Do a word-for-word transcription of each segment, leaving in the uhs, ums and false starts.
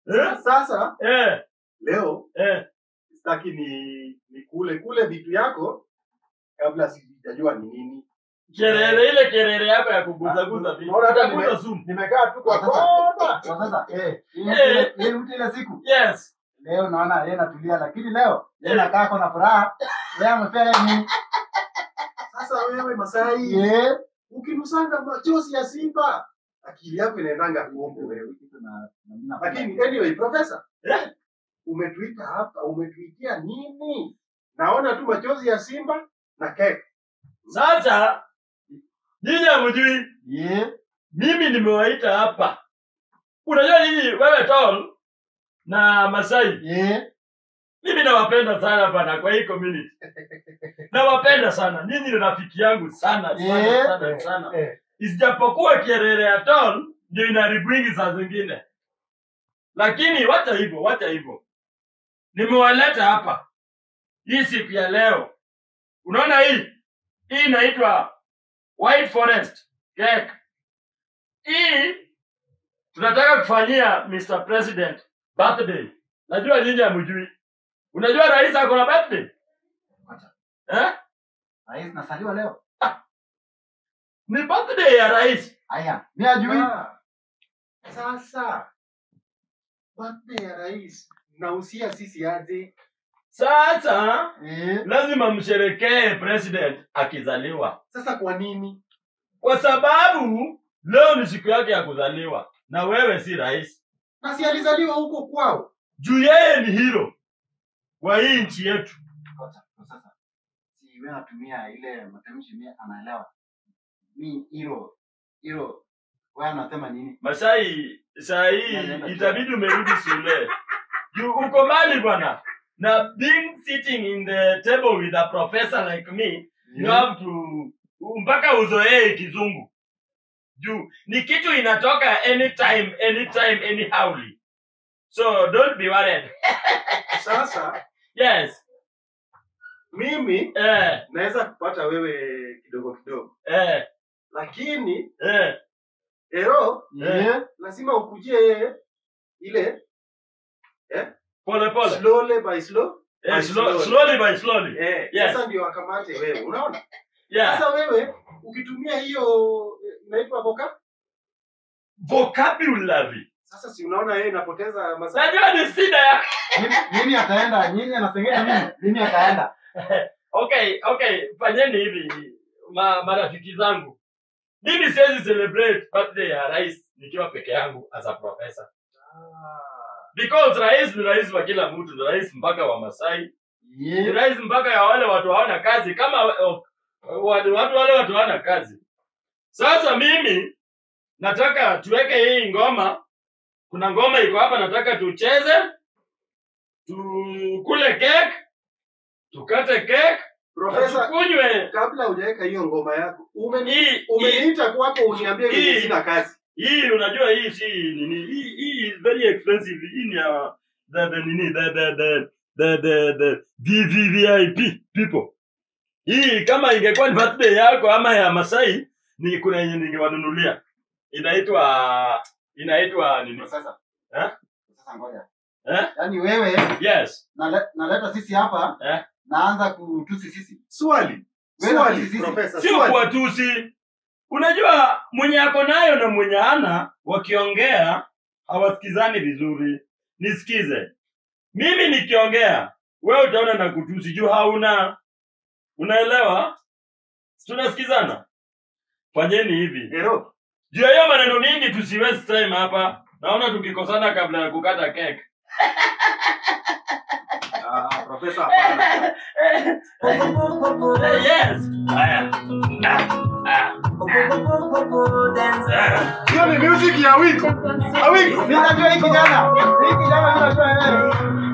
Eh? Sasa Eh. leo Eh. sitaki ni ni kule kule vitu yako kabla sijajua ni nini. Kerere ile kerere yako ya kuguza guza vitu. Unaona hata Kuguza sumu. Nimekaa tu kwa Kwa sasa eh ile ile mtu ile siku. Yes. Leo naona yeye natulia lakini leo yeye nakaa kwa na furaha. Leo amefanya nini? Sasa wewe Masai, Eh, ukinusanga machozi ya simba, akili yako inaendanga kuombe wewe. na mimi Lakini anyway, professor, Eh. umetuita hapa, umetuitia nini? Naona tu machozi ya simba na keki. Sasa nyinyi hamjui. Eh, Mimi nimewaita hapa. Unajua nyinyi wewe Tol na Masai. eh, Mimi nawapenda sana bana kwa hii community. Nawapenda sana. Nyinyi ni rafiki yangu sana sana Eh. sana sana. Eh. Isijapokuwa kerere ya Tol ndio inaribwingi saa zingine. Lakini wacha hivyo, wacha hivyo. Nimewaleta hapa hii siku ya leo. Unaona hii? Hii inaitwa White Forest cake. Hii tunataka kufanyia mister President birthday. Najua nyinyi hamjui. Unajua rais ako na birthday? Eh? rais nasaliwa leo. Ni birthday ya rais. Haya, mimi ajui. Ah, sasa birthday ya rais nausia sisi aje? Sasa Eh, lazima msherekee president akizaliwa. Sasa kwa nini? Kwa sababu leo ni siku yake ya kuzaliwa na wewe si rais. Na si alizaliwa huko kwao? Juu yeye ni hero wa hii nchi yetu. kocha. Kwa sasa si wewe natumia ile matamshi mimi anaelewa. Mimi hilo hilo wewe unasema nini? Masai, saa hii itabidi umerudi shule. Juu uko mali bwana. Na being sitting in the table with a professor like me, you have to mpaka uzoee kizungu. Juu ni kitu inatoka anytime, anytime, anyhowly. So don't be worried. Sasa Yes. mimi Eh, naweza kupata wewe kidogo kidogo, eh, lakini eh. ero Eh, lazima ukujie ile Pole pole. slowly by slow Eh, by slow, slowly by slowly. Eh, Yes. sasa ndio akamate wewe, unaona? Yeah. Sasa wewe ukitumia hiyo eh, inaitwa voka, Vocabulary. sasa si unaona yeye inapoteza masaa. Najua ni shida ya. mimi mimi ataenda, nyinyi anasengenya mimi. Mimi ataenda. Okay, okay, fanyeni hivi ma, marafiki zangu. Mimi siwezi celebrate birthday ya rais nikiwa peke yangu as a professor. Because rais ni rais wa kila mtu, ni rais mpaka wa Masai. Ni Eh, rais mpaka ya wale watu hawana kazi kama uh, watu watu wale watu hawana kazi. Sasa mimi nataka tuweke hii ngoma. Kuna ngoma iko hapa nataka tucheze. Tukule cake. Tukate cake. Profesa, Kunywe. kabla hujaweka hiyo ngoma yako, umeni Hii hii umeniita kwako uniambie mimi hii- sina kazi. hii unajua hii si nini hii hii is very expensive. Hii ni ya the the nini the the the the the the V V V I P people. Hii kama ingekuwa ni birthday yako ama ya Masai ni kuna yenye ningewanunulia. Inaitwa inaitwa nini? sasa. Eh? Sasa ngoja. Eh? Yaani wewe Yes. nale- naleta sisi hapa, Eh? naanza kutusi sisi. Swali. Wewe Swali, sisi- profesa. Sio Swali. kuwatusi. Unajua mwenye ako nayo na mwenye hana wakiongea hawasikizani vizuri. Nisikize. Mimi nikiongea, wewe utaona na kutusi juu hauna. Unaelewa? Tunasikizana. Fanyeni hivi. Ero, Juu ya hiyo maneno mingi tusi waste time hapa. Naona tukikosana kabla ya kukata cake. ah, profesa hapana. Yes. Haya. Ah, ah. Hiyo ni music ya wiko. A wiko. Mimi najua hii kijana. Hii kijana mimi najua yeye.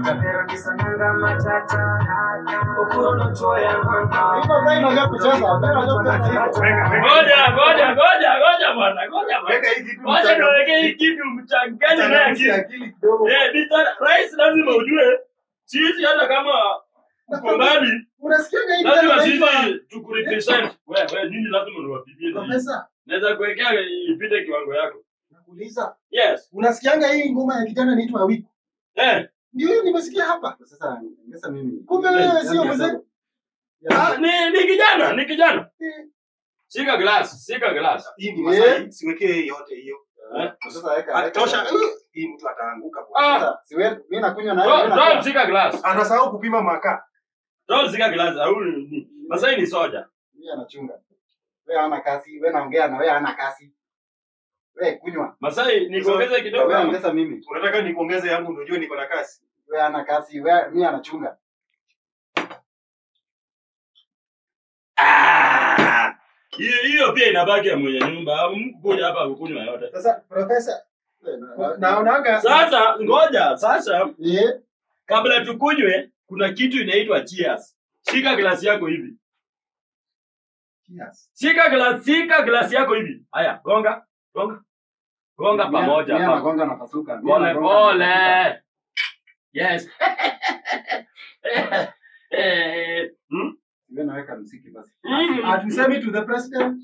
Iko sasa inajua kucheza. Unajua kucheza hizo. Ngoja, ngoja, ngoja, ngoja bwana, ngoja bwana. Weka hii kitu. Wacha niweke hii kitu mchanganye na Changamsha akili. akili kidogo. Eh, nita rais lazima ujue. Sisi hata kama uko mbali, Unasikia hii lazima inaitwa sisi tukurepresent. Wewe, wewe nini lazima niwapigie. profesa. Naweza kuwekea ipite kiwango yako. nakuuliza, Yes. unasikianga hii ngoma ya kijana inaitwa Awiko? Eh. Ndio hiyo nimesikia hapa. Sasa sasa mimi. Kumbe wewe sio mzee. Ah, ni ni kijana, ni kijana. Eh, Shika glass, shika glass. Hii ni Masai, siwekee yote hiyo. Eh. Sasa weka. weka- Atosha. Hii mtu ataanguka kwa. Ah, Sasa siwe mimi nakunywa na don't, wewe. don't shika glass. Anasahau kupima makaa. Don't shika glass. Au ni Masai ni soja. Mimi anachunga. Wewe hana kasi, wewe naongea na wewe hana kasi. Wewe kunywa. Masai nikuongeze kidogo. Wewe ama? ongeza mimi. Unataka nikuongeze yangu ndio ujue niko na kasi. Wewe hana kasi, wewe mimi anachunga. Ah! Hiyo hiyo pia inabaki ya mwenye nyumba. Mkuja hapa kukunywa yote. Sasa profesa, naonaga Sasa ngoja, sasa Eh? kabla tukunywe kuna kitu inaitwa cheers. Shika glasi yako hivi. Yes. Shika glasi, shika glasi yako hivi. Haya, gonga, gonga. Gonga pamoja Mimi hapa. anagonga na pasuka. Mimi Pole anagonga na pasuka. pole. Yes. Eh, hmm? Wewe naweka muziki basi. Mm. Atusemi to the president.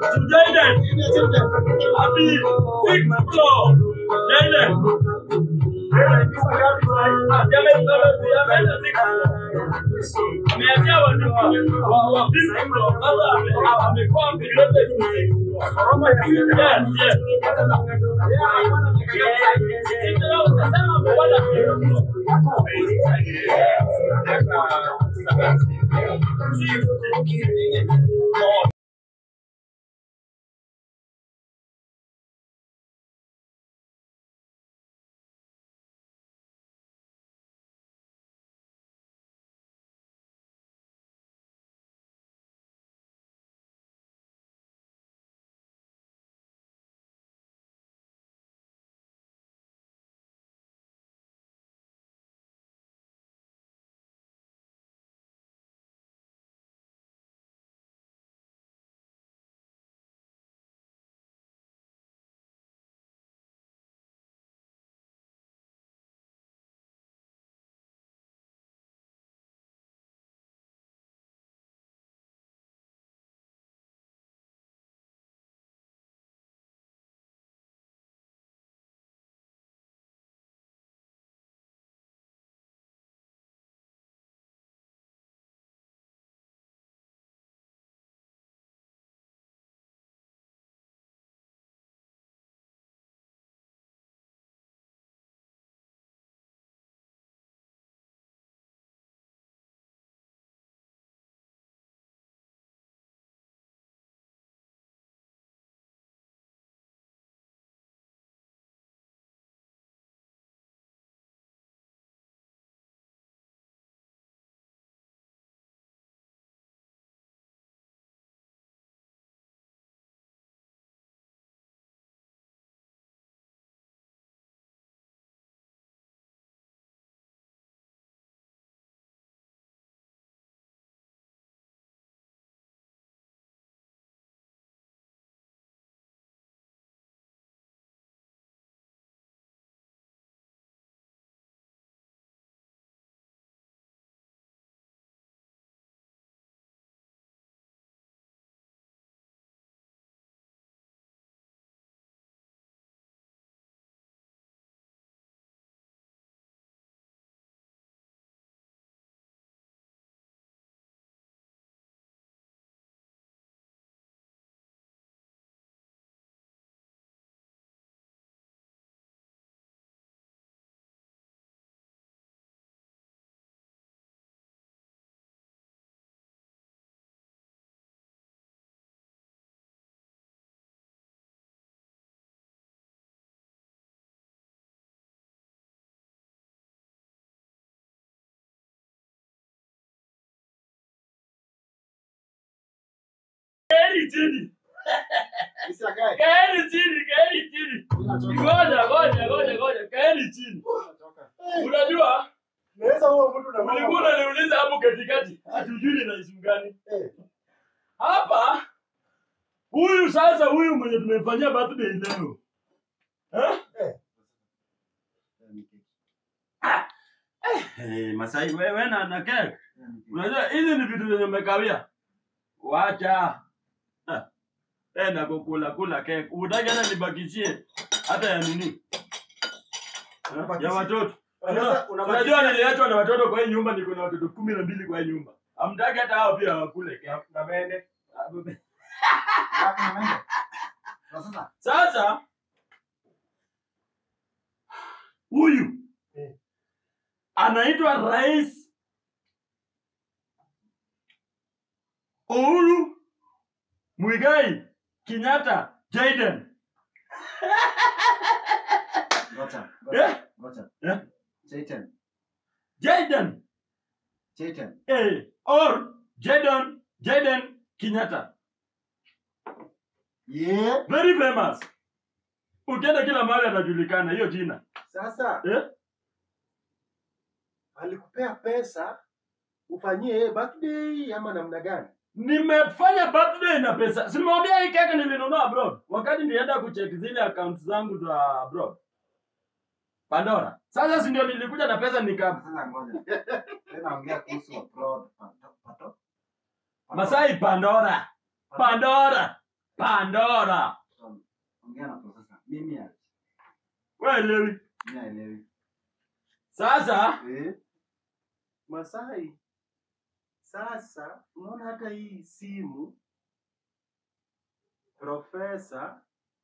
Jaden. Happy sixth floor. Jaden. Ameachia watu wa wa fifth floor. Sasa amekuwa upgraded to sixth floor. Yes, yes. Kaeni chini. Kaeni chini, kaeni chini. Ngoja, ngoja, ngoja, ngoja. Kaeni chini. Unajua? Naweza huo mtu na mama. Ulikuwa unaniuliza hapo katikati. Hatujui na isimu gani. Eh. Hapa huyu sasa huyu mwenye tumemfanyia birthday leo. Eh? Eh. Eh, Masai wewe na na cake. Unajua hizi ni vitu zenye umekawia. Wacha. Eh, na kukula kula cake. Unataka hata nibakishie hata ya nini? Ya watoto. Unajua niliachwa na watoto kwa hii nyumba, niko na watoto kumi na mbili kwa hii nyumba. Hamtaki hata hao pia wakule cake na mende. Sasa huyu anaitwa Rais Uhuru Muigai Kenyatta Jaden. Ngoja, Eh? ngoja. Eh? Jaden. Jaden. Jaden. Eh, or Jaden Jaden Kenyatta. Yeah. Very famous. Ukienda kila mahali anajulikana hiyo jina. Sasa Eh? alikupea pesa ufanyie yeye birthday ama namna gani? Nimefanya birthday na pesa. Simwambia hii keke nilinunua abroad. Wakati nilienda kucheck zile accounts zangu za abroad. Pandora. Sasa si ndio nilikuja na pesa nika Sasa ngoja. Tena ongea kuhusu abroad pato. Pato. Masai Pandora. Pandora. Pandora. Tom, ongea na profesa. Mimi ya. Wewe elewi. Mimi haelewi. Sasa Eh? Masai, sasa unaona hata hii simu profesa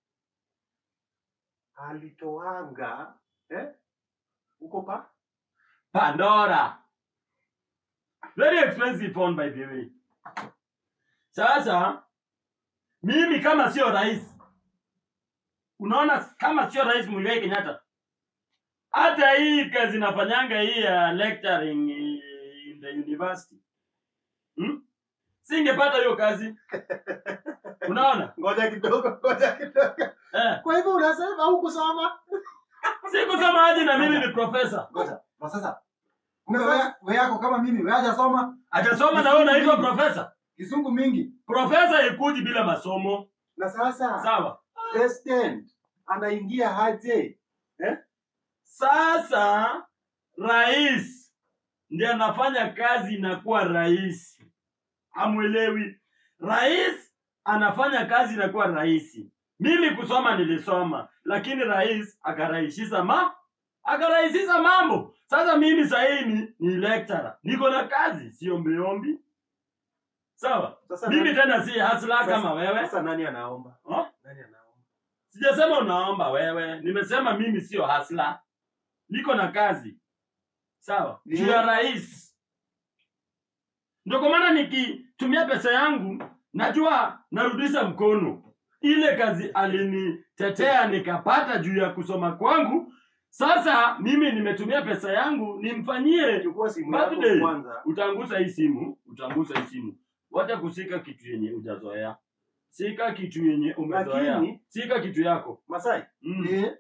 alitoanga eh? Uko pa? Pandora. Very expensive phone by the way. Sasa mimi kama sio rais, unaona kama sio rais Muigai Kenyatta, hata hii kazi nafanyanga hii ya lecturing in the university, hmm? Singepata hiyo kazi. Unaona? Ngoja kidogo, ngoja kidogo. Eh, Kwa hivyo unasema hukusoma? sikusoma aje na mimi ni profesa. Ngoja, profesa. Kumbe wewe wewe yako kama mimi, wewe hajasoma. Hajasoma na wewe unaitwa profesa. Kisungu mingi. Profesa ikuji bila masomo. Na sasa Sawa. president anaingia aje? Eh? Sasa rais ndiye anafanya kazi inakuwa rais. Hamwelewi? Rais anafanya kazi inakuwa rais. Mimi kusoma nilisoma, lakini rais akarahisisha ma akarahisisha mambo. Sasa mimi sasa hii ni, ni lecturer. Niko na kazi, sio ombi. Sawa? Sasa Mimi nani- tena si hasla sasa- kama wewe. Sasa nani anaomba? Oh? Nani anaomba? Sijasema unaomba wewe. Nimesema mimi sio hasla. Niko na kazi. Sawa? Ni- Juu ya rais. Ndio kwa maana nikitumia pesa yangu najua narudisha mkono. Ile kazi alinitetea nikapata juu ya kusoma kwangu. Sasa mimi nimetumia pesa yangu nimfanyie. Chukua simu yako Birthday. kwanza. Utangusa hii simu, utangusa hii simu. Wacha kusika kitu yenye hujazoea. Sika kitu yenye umezoea. Lakini- Sika kitu yako. Masai, Mm. eh?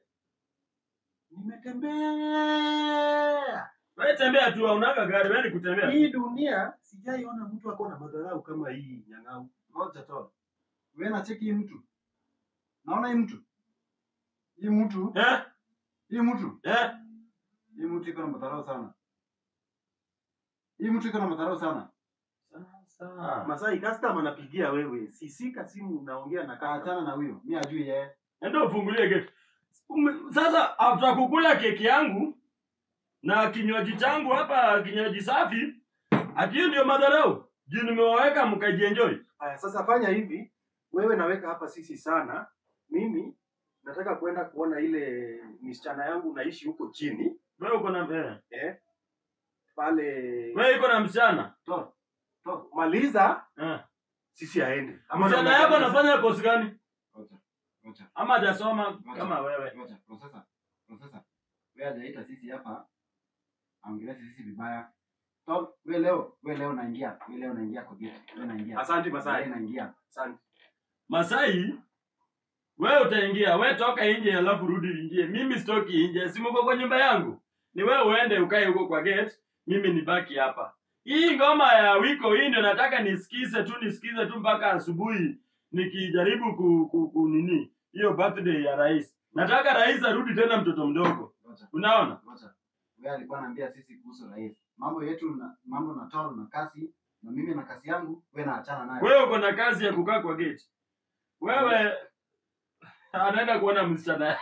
Nimetembea. Wewe tembea tu, unaga gari, wewe ni kutembea. Hii dunia sijaiona mtu ako na madharau kama hii nyang'au. Ngoja tu. Wewe na cheki hii mtu. Naona hii mtu. Hii mtu, Eh? hii mtu. Eh? Hii mtu iko na madharau sana. Hii mtu iko na madharau sana. Sasa. Masai, customer anapigia wewe. Sisika simu unaongea na customer. Achana na huyo. Mimi ajui yeye. Ndio ufungulie gate. Ume- Sasa after kukula keki yangu na kinywaji changu hapa, kinywaji safi, ati hiyo ndio madharau. Juu nimewaweka mkajienjoy. Haya, sasa fanya hivi. Wewe naweka hapa sisi sana. Mimi nataka kwenda kuona ile msichana yangu naishi huko chini. Wewe uko na eh. Eh? Pale Wewe uko na msichana? Toa. Toa. maliza Eh. sisi aende. Ama Msichana namna yako gani? anafanya kozi gani? Ngoja. Ngoja. Ama hajasoma Ngoja. kama wewe? Ngoja. Profesa. Profesa. Wewe hajaita sisi hapa. Aongelea sisi vibaya. Toa. Wewe leo, wewe leo naingia. Wewe leo naingia kwa gate. Wewe naingia. Asante Wewe Masai. naingia. Asante. Masai, wewe utaingia, wewe toka nje alafu rudi ingie. Mimi sitoki nje, si mko kwa nyumba yangu. Ni wewe uende ukae huko kwa gate, mimi nibaki hapa. Hii ngoma ya wiko hii ndio nataka nisikize tu nisikize tu mpaka asubuhi nikijaribu ku, ku, ku nini hiyo birthday ya rais. Nataka rais arudi tena mtoto mdogo. Ngoja. Unaona? Ngoja. Wewe alikuwa ananiambia sisi kuhusu rais. Mambo yetu na mambo na toa na kasi na mimi na kasi yangu wewe naachana nayo. Wewe uko na kazi ya kukaa kwa gate. Wewe anaenda kuona msichana.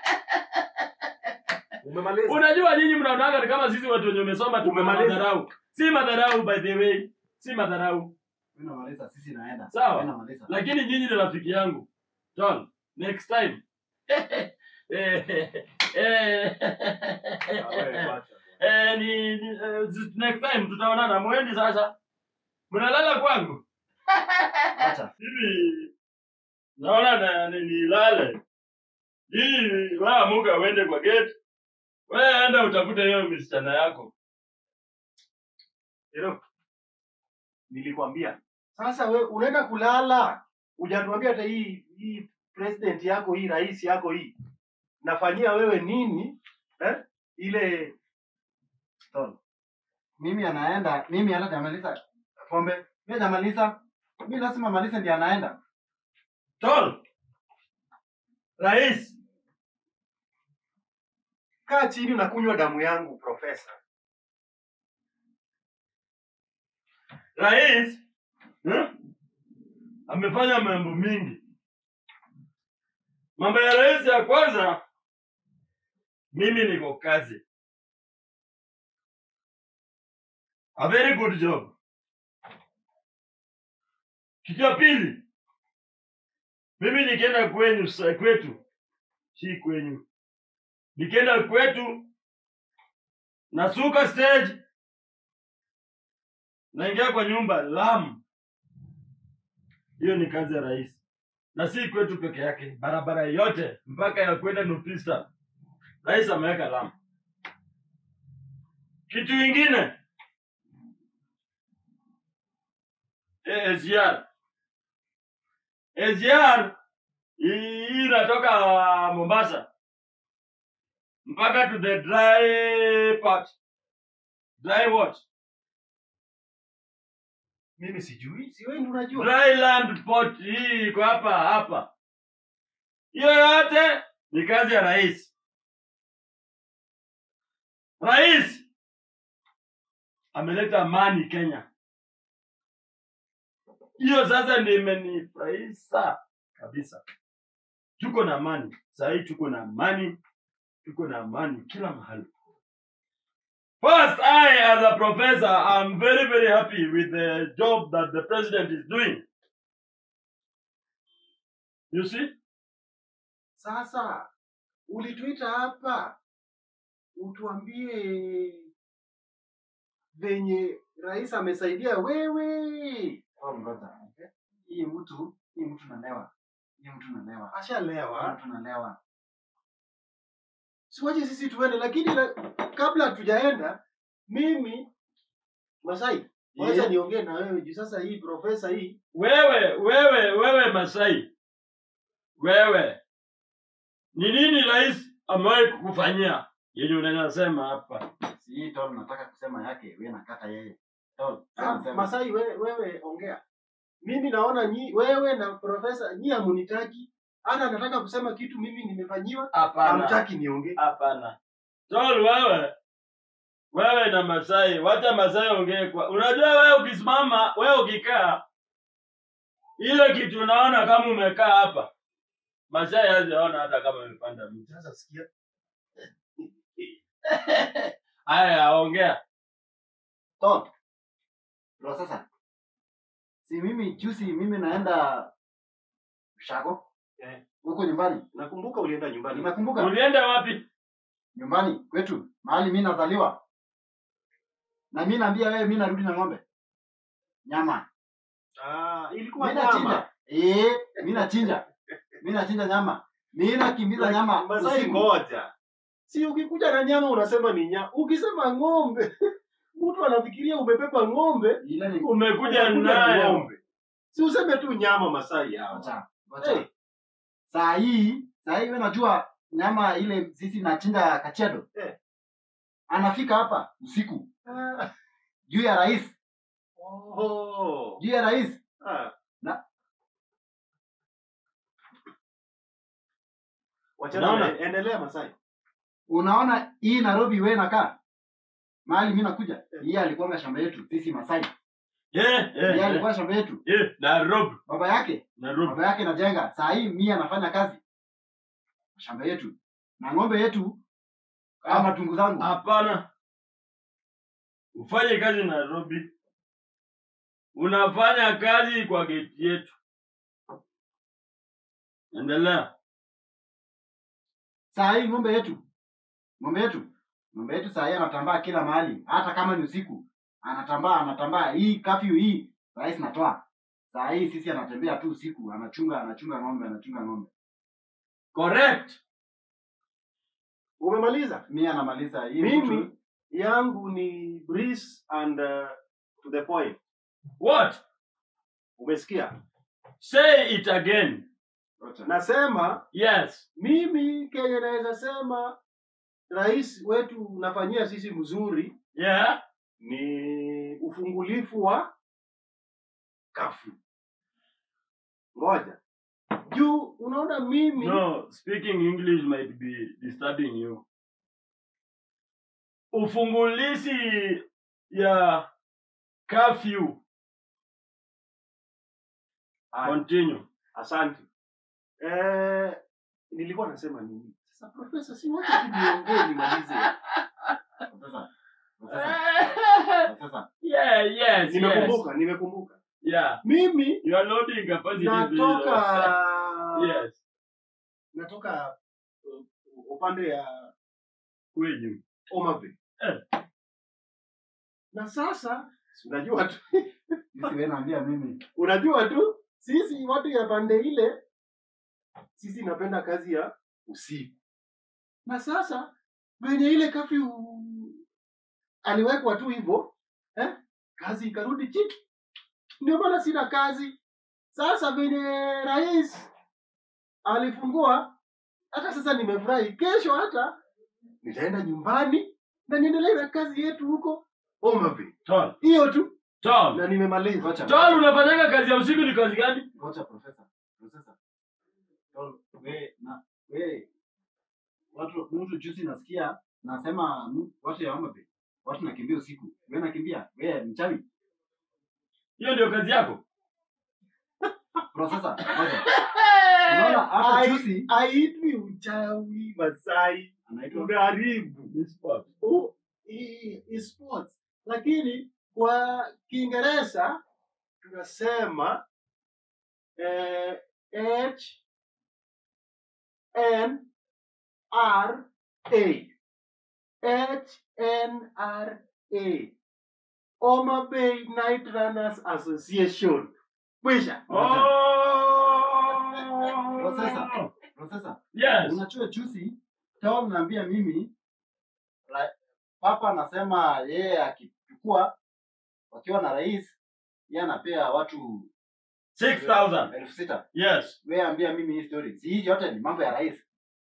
Umemaliza? Unajua nyinyi mnaonaga ni kama sisi watu wenye wamesoma tu Umemaliza? madharau. Si madharau by the way. Si madharau. Wewe namaliza sisi naenda. Sawa. Wewe namaliza. Lakini nyinyi ni rafiki yangu. John, next time. Ah, wewe wacha. Eh, ni, ni eh, next time tutaonana. Mwendi sasa. Mnalala kwangu. Acha. Hivi naona na ni- nilale. Hii wewe amuka uende kwa gate. Wewe enda utafute hiyo msichana yako. Hilo. Nilikwambia. Sasa we unaenda kulala. Hujatuambia hata hii hii president yako hii rais yako hii. Nafanyia wewe nini? Eh? Ile Toa. Mimi anaenda, mimi hata jamaliza pombe. Mimi jamaliza. Mimi lazima maliza ndiye anaenda. Tol. Rais. kaa chini na kunywa damu yangu profesa. Rais hmm? amefanya mambo mingi. Mambo ya rais ya kwanza, mimi niko kazi. A very good job. Kitu ya pili, mimi nikienda kwenyu kwetu, si kwenyu. Nikienda kwetu, nasuka stage, naingia kwa nyumba lam. Hiyo ni kazi ya rais. Na si kwetu peke yake, barabara yote mpaka ya kwenda Nupista, rais ameweka lam. Kitu kingine, S G R. S G R hii inatoka Mombasa mpaka to the dry part. Dry what? Mimi sijui, si wewe ndio unajua. Dry land port hii iko hapa hapa. Hiyo yote ni kazi ya rais. Rais ameleta amani Kenya. Hiyo sasa ndio imenifurahisha kabisa. Tuko na amani. Sasa hii tuko na amani. Tuko na amani kila mahali. First, I as a professor, I'm very very happy with the job that the president is doing. You see? Sasa ulituita hapa utuambie venye rais amesaidia wewe. Oh, ngoja. Hii mtu, hii mtu nalewa. Hii mtu nalewa. Ashalewa. Hii mtu nalewa. Siwaje sisi tuende, lakini la, kabla hatujaenda mimi Masai, wacha Yeah. niongee na wewe juu sasa hii profesa hii. Wewe, wewe, wewe Masai. Wewe. Ni nini rais amewahi kukufanyia? Yenye unasema hapa. Si hii Tol nataka kusema yake, wewe nakata yeye. Tol, Ah, sema. Masai wewe, wewe ongea. Mimi naona nyi, wewe na profesa nyi hamunitaki. Ana nataka kusema kitu mimi nimefanyiwa. Hapana. Hamtaki niongee. Hapana. Tol wewe. Wewe na Masai, wacha Masai ongee kwa. Unajua wewe ukisimama, wewe ukikaa ile kitu unaona kama umekaa hapa. Masai hajaona hata kama umepanda mti. Sasa sikia. Haya, ongea. Tol. Bro sasa. Si mimi juzi mimi naenda Shago. Eh. Huko nyumbani. Nakumbuka ulienda nyumbani. Unakumbuka? Ulienda wapi? Nyumbani kwetu, mahali mimi nazaliwa. Na mimi naambia wewe mimi narudi na ng'ombe. Nyama. Ah, ilikuwa Mimi nyama. nachinja. Eh, mimi nachinja. Mimi nachinja nyama. Mimi nakimbiza nyama. Masai usiku. ngoja. Si ukikuja na nyama unasema ni nyama. Ukisema ng'ombe, mtu anafikiria umebeba ng'ombe, Ile ni Umekuja unakuja na nayo. ng'ombe. Si useme tu nyama Masai hao. Wacha. Wacha. Hey. Saa hii, saa hii wewe najua nyama ile sisi nachinja Kachedo. Eh. Anafika hapa usiku Ah. juu ya rais. Oh. Juu ya rais. Ah. Na Wachana Naona. na endelea Masai. unaona hii Nairobi wewe nakaa. Mahali mimi nakuja. Yeye alikuwa shamba yetu sisi Masai. Eh, eh. Yeye eh. alikuwa shamba yetu. Eh, Nairobi. Baba yake, Nairobi. baba yake najenga. Saa hii mimi anafanya kazi shamba yetu. Na ng'ombe yetu kama tungu zangu. Hapana. Ufanye kazi Nairobi. Unafanya kazi kwa geti yetu. Endelea. Saa hii ng'ombe yetu. Ng'ombe yetu. Ng'ombe yetu saa hii anatambaa kila mahali. Hata kama ni usiku. Anatambaa, anatambaa. Hii kafyu hii rais natoa. Saa hii sisi anatembea tu usiku, anachunga, anachunga ng'ombe, anachunga ng'ombe. Correct. Umemaliza? Mimi anamaliza hii Mimi mtu- yangu ni brief and uh, to the point. What? Umesikia? Say it again. Nasema Yes. mimi Kenya naweza sema rais wetu unafanyia sisi mzuri Yeah. ni ufungulifu wa kafu. Ngoja. Juu unaona mimi No, speaking English might be disturbing you. Ufungulisi ya curfew. Ah, Continue. asante. Eh, nilikuwa nasema nini? Sasa profesa, si wacha tu niongee nimalize. Profesa. Profesa. Profesa. Yeah, yes, Nimekumbuka, yes. nimekumbuka. Yeah. Mimi You are loading a positive natoka Yes. natoka uh, upande ya Kwenyu. Homa Bay. Eh. Na sasa unajua tu Sisi wewe naambia mimi. unajua tu sisi watu ya pande ile sisi napenda kazi ya usiku. Na sasa venye ile kafi aliwekwa tu hivyo, eh? Kazi ikarudi chini. Ndio maana sina kazi. Sasa venye rais alifungua, hata sasa nimefurahi. Kesho hata nitaenda nyumbani na niendelee na kazi yetu huko Homa Bay. Tol. Hiyo tu Tol. na nimemaliza. Ngoja. Tol, unafanyanga kazi ya usiku ni kazi gani? Ngoja profesa. Profesa. Tol, wewe na wewe watu mtu juzi nasikia nasema m- watu ya Homa Bay. Watu nakimbia usiku. Wewe nakimbia. Wewe mchawi. Hiyo ndio kazi yako? Profesa. Ngoja. Unaona hata Ai- juzi Haitwi uchawi Masai, anaitwa ungaribu. Ni sport. Oh, hii ni sports. Lakini kwa Kiingereza tunasema eh, H N R A. H N R A. Homa Bay Night Runners Association. Kwisha. Profesa. Profesa. Yes. Unachua juzi Tol naambia mimi ra- papa anasema yeye akichukua wakiwa na rais yeye anapea watu six thousand. elfu sita. Yes. Wewe ambia mimi hii story. Si hii yote ni mambo ya rais.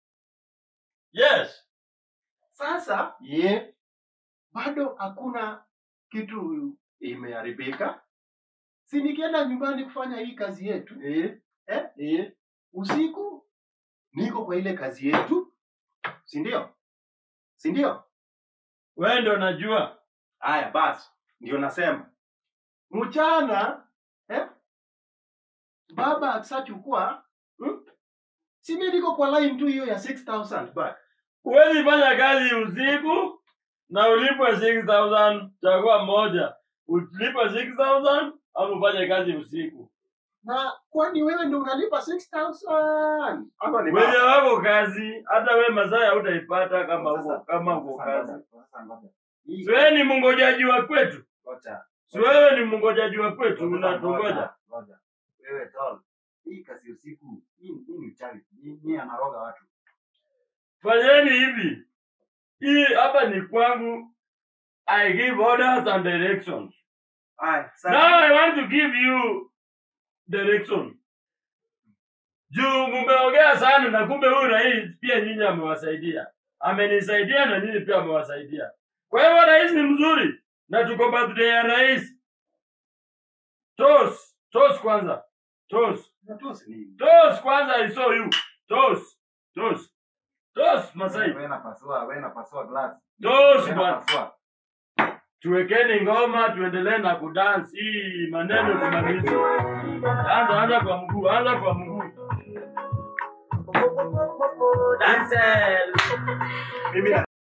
Yes. Sasa Ye, bado hakuna kitu imeharibika. Si nikienda nyumbani kufanya hii kazi yetu, eh, eh? eh, Usiku niko kwa ile kazi yetu, si ndio? Si ndio? Wewe ndio unajua. Haya basi, ndio nasema mchana, eh? Baba akishachukua, hmm? Si mimi niko kwa line tu hiyo ya six thousand back. Huwezi fanya kazi usiku na ulipwe six thousand. Chagua moja. Ulipwe six thousand au ufanye kazi usiku. Na kwani wewe ndio unalipa six thousand? Ama ni Wewe baba? wako kazi, hata wewe mazao hutaipata kama uko Sasa- kama uko sasa kazi. ngoja, sasa ngoja. Hii- Si wewe ni mngojaji wa kwetu. ngoja, Si wewe ni mngojaji wa kwetu, ngoja, unatungoja. ngoja, ngoja. Wewe Tol, hii kazi usiku, hii hii ni uchawi. Hii hii anaroga watu. Fanyeni hivi. Hii hapa ni kwangu. I give orders and directions. Haya, Now I want to give you direction. Juu mumeongea sana na kumbe huyu rais pia nyinyi amewasaidia. Amenisaidia na nyinyi pia amewasaidia. Kwa hivyo rais ni mzuri na tuko birthday ya rais. Toast, toast kwanza. Toast. Unatoa nini? Toast kwanza I saw you. Toast. Toast. Toast Masai. Wewe napasua, wewe napasua glass. Toast Wewe bwana. napasua. Tuwekeni ngoma tuendelee na kudance. Hii maneno tumalize. Anza anza kwa mguu, anza kwa mguu. Dance. Mimi